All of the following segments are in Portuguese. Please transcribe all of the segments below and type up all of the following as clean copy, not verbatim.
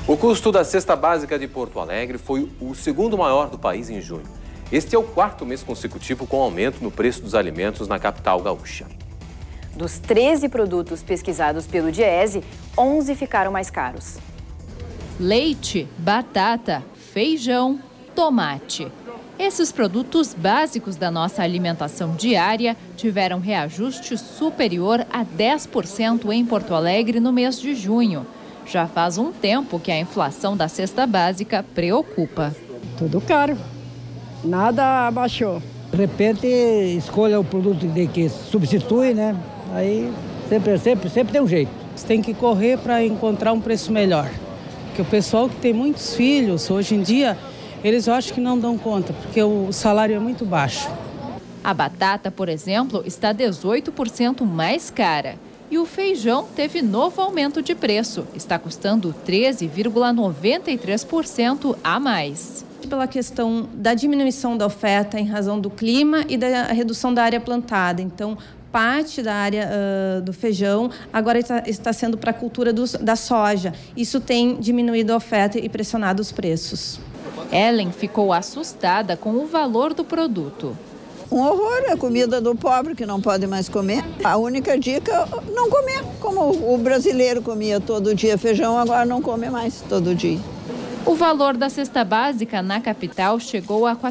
O custo da cesta básica de Porto Alegre foi o segundo maior do país em junho. Este é o quarto mês consecutivo com aumento no preço dos alimentos na capital gaúcha. Dos 13 produtos pesquisados pelo Diese, 11 ficaram mais caros. Leite, batata, feijão, tomate. Esses produtos básicos da nossa alimentação diária tiveram reajuste superior a 10% em Porto Alegre no mês de junho. Já faz um tempo que a inflação da cesta básica preocupa. Tudo caro, nada abaixou. De repente, escolha o produto que substitui, né? Aí sempre tem um jeito. Você tem que correr para encontrar um preço melhor. Porque o pessoal que tem muitos filhos, hoje em dia, eles acham que não dão conta, porque o salário é muito baixo. A batata, por exemplo, está 18% mais cara. E o feijão teve novo aumento de preço. Está custando 13,93% a mais. Pela questão da diminuição da oferta em razão do clima e da redução da área plantada. Então, parte da área do feijão agora está sendo para a cultura da soja. Isso tem diminuído a oferta e pressionado os preços. Ellen ficou assustada com o valor do produto. Um horror, a comida do pobre que não pode mais comer. A única dica é não comer, como o brasileiro comia todo dia feijão, agora não come mais todo dia. O valor da cesta básica na capital chegou a R$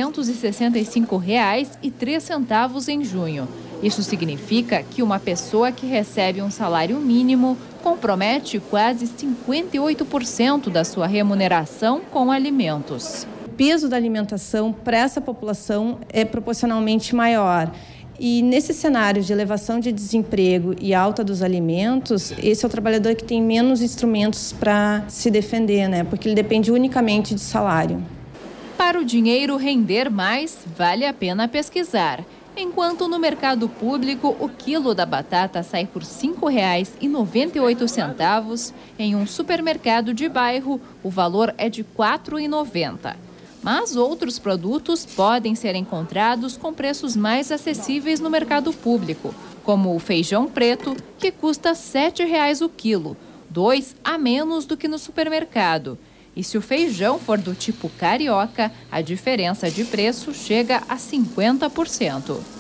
465,03 em junho. Isso significa que uma pessoa que recebe um salário mínimo compromete quase 58% da sua remuneração com alimentos. O peso da alimentação para essa população é proporcionalmente maior. E nesse cenário de elevação de desemprego e alta dos alimentos, esse é o trabalhador que tem menos instrumentos para se defender, né? Porque ele depende unicamente de salário. Para o dinheiro render mais, vale a pena pesquisar. Enquanto no mercado público, o quilo da batata sai por R$ 5,98, em um supermercado de bairro, o valor é de R$ 4,90. Mas outros produtos podem ser encontrados com preços mais acessíveis no mercado público, como o feijão preto, que custa R$ 7,00 o quilo, 2 a menos do que no supermercado. E se o feijão for do tipo carioca, a diferença de preço chega a 50%.